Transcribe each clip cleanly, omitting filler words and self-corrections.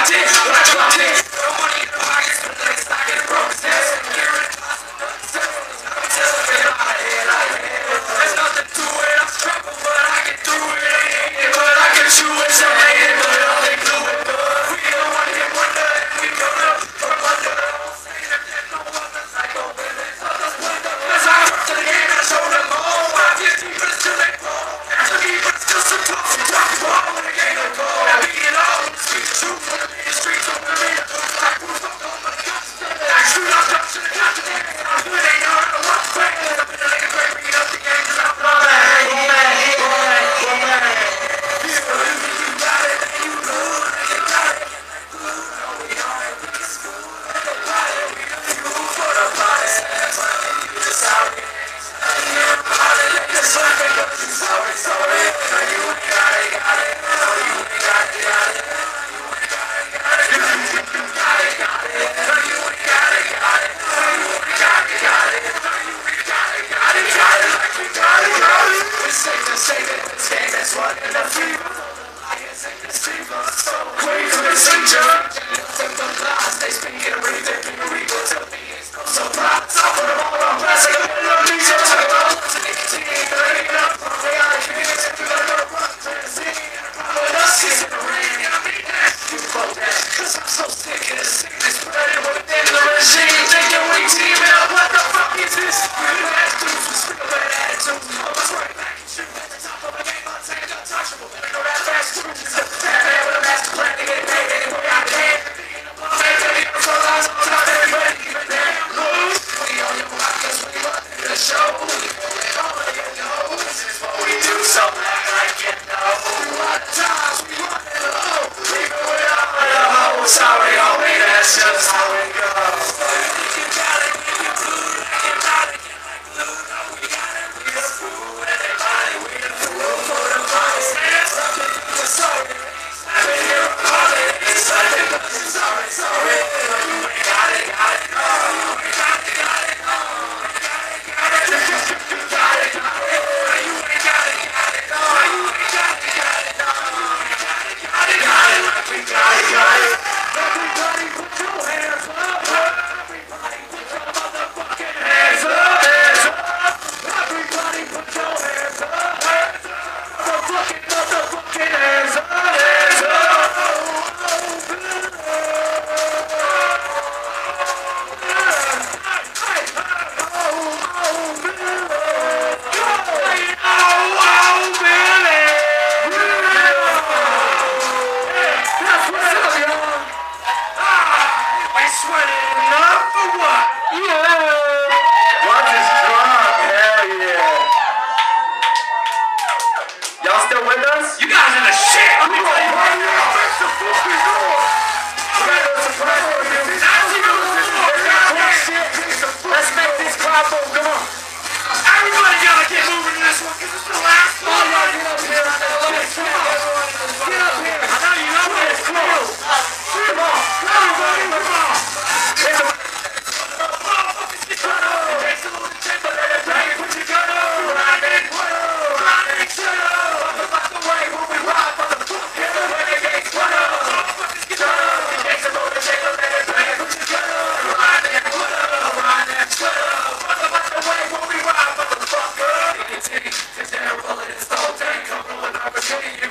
It's there, rolling, it's all day, come rolling, opportunity.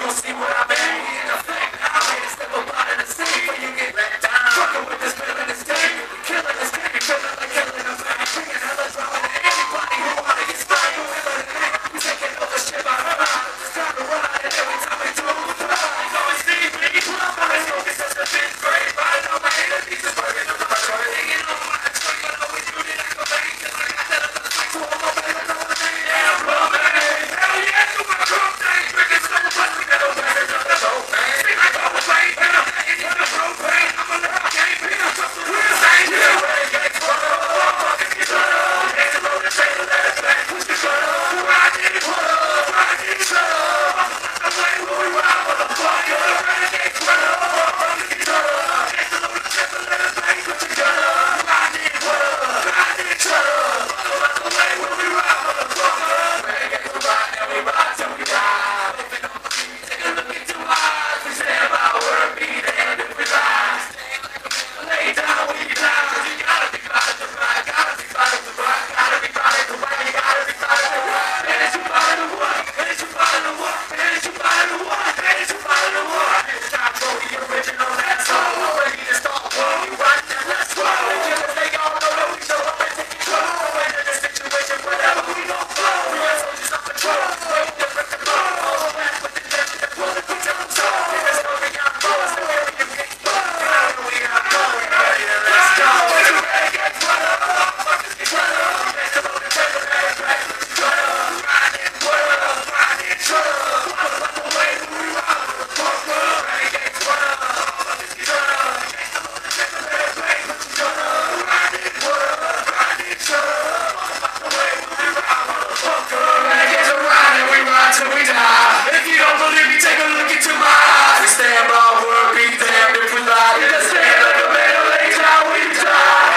believe me, take a look into my eyes. We stand by our word, be damned if we lie. We just stand like a man who lays down, we die.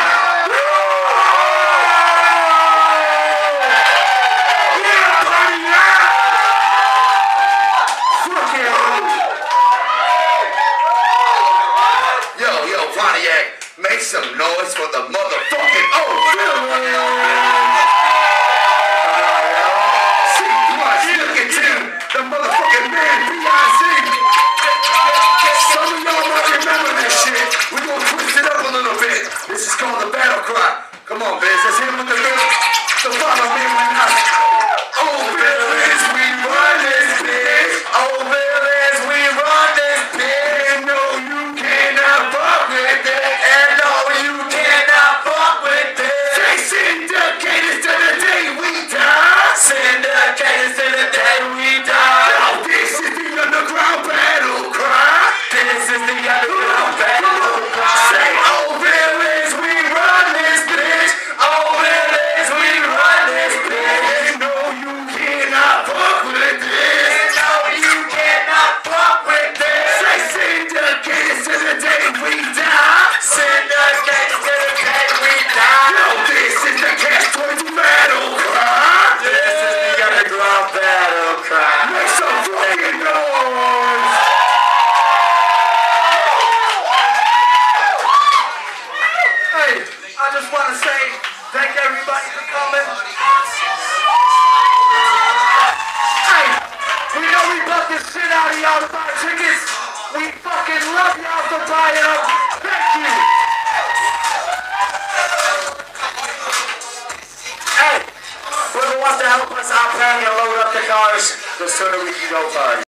Make some noise for the motherfucking O-Villainz! C+, look at you, the motherfucking man, B.I.Z. Some of y'all might remember this shit. We gonna twist it up a little bit. This is called the battle cry. Come on, Biz, let's hit him with the middle. So follow me when I... O-Villainz, we run this bitch. O-Villainz, we run this bitch. No, you cannot fuck with it. Syndicators to the day we die. Now this is the underground battle cry. This is the underground battle cry. Say O-Villainz, we run this bitch. O-Villainz, we run this bitch. No, you cannot fuck with this. No, you cannot fuck with this. Say syndicators to the day we die. Syndicators to the day we die. Now this is the catch-22 battle cry. Battle cry. Make some fucking noise! Hey, I just want to say thank everybody for coming. Hey, we know we bought this shit out of y'all to buy tickets. We fucking love y'all for buying them. Thank you. Hey, whoever wants to help us out, plan and load up the cars, the sooner we can go party.